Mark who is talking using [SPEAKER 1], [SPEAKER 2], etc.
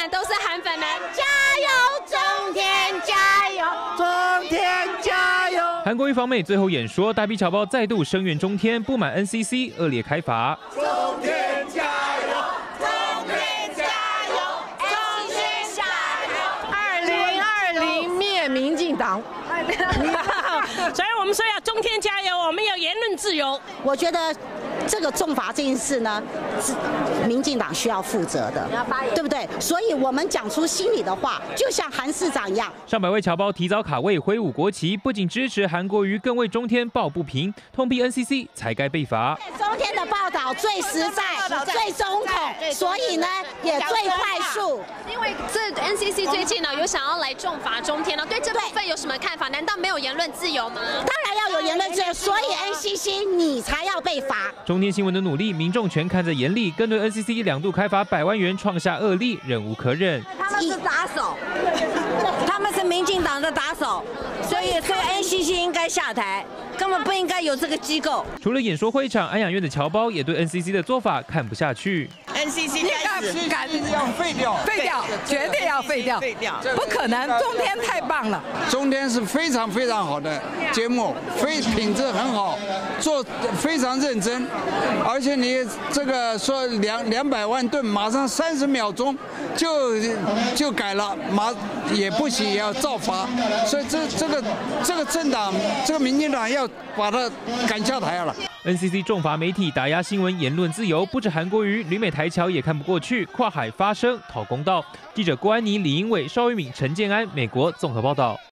[SPEAKER 1] 们，都是韩粉们，
[SPEAKER 2] 加油，中天加油，
[SPEAKER 3] 中天加油！
[SPEAKER 4] 韩国瑜访美最后演说，大批侨胞再度声援中天，不满 NCC 恶劣开罚。
[SPEAKER 3] 中天加油！
[SPEAKER 2] 中天加油！中天加油
[SPEAKER 5] ！2020灭民进党。
[SPEAKER 6] 所以我们说要中天加油，我们有言论自由。
[SPEAKER 2] 我觉得这个重罚这件事呢，是民进党需要负责的，对不对？所以我们讲出心里的话，就像韩市长一样。
[SPEAKER 4] 上百位侨胞提早卡位挥舞国旗，不仅支持韩国瑜，更为中天抱不平，痛批 NCC 才该被罚。
[SPEAKER 2] 中天的报道最实在、最中肯，所以呢也最快速。
[SPEAKER 1] 因为这 NCC 最近呢有想要来重罚中天呢，对这部分有什么看法？难道没有言论自由吗？
[SPEAKER 2] 当然要有言论自由，所以 NCC 你才要被罚。
[SPEAKER 4] 中天新闻的努力，民众全看在眼里，更对 NCC 2度开罚100万元，创下恶例，忍无可忍。
[SPEAKER 5] 他们是打手，他们是民进党的打手，所以 NCC 应该下台，根本不应该有这个机构。
[SPEAKER 4] 除了演说会场，安养院的侨胞也对 NCC 的做法看不下去。
[SPEAKER 3] NCC 要废掉，
[SPEAKER 5] 绝对要废掉，不可能！中天太棒了，
[SPEAKER 3] 中天是非常非常好的节目，品质很好，做非常认真，而且你这个说200万吨，马上30秒钟就改了，也不行，也要照罚，所以这个政党，这个民进党要把它赶下台了。
[SPEAKER 4] NCC 重罚媒体打压新闻言论自由，不止韩国瑜，旅美台侨也看不过去，跨海发声讨公道。记者郭安妮、李英伟、邵玉敏、陈建安，美国综合报道。